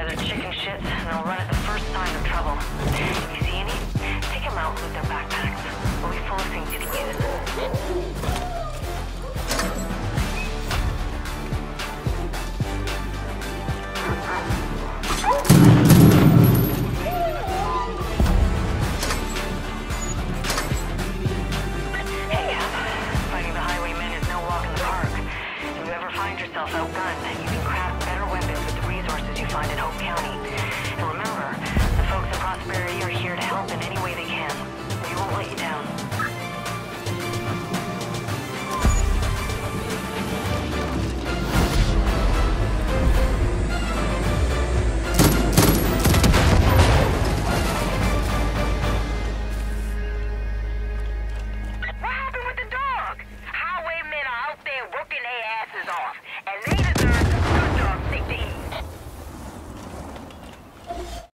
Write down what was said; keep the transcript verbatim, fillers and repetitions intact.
together chicken shits, and they'll run at the first sign of trouble. If you see any, take them out and loot their backpacks. We'll be full of things you can use. Hey, Cap. Fighting the highwaymen is no walk in the park. If you ever find yourself outgunned, you can craft better weapons with the resources you find in Hope County. And remember, the folks in Prosperity are here to help in any way they can. We won't let you down. What happened with the dog? Highwaymen are out there working their asses off, and